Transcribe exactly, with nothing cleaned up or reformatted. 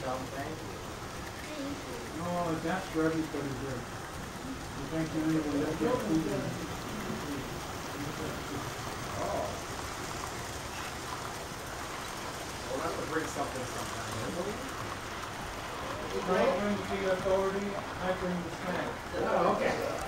welcome. Thank you. No, that's for everybody here. We thank you anyway. That's your food. Oh. Well, that would bring something sometime, isn't it? I bring the authority, I bring the snack. Oh, okay.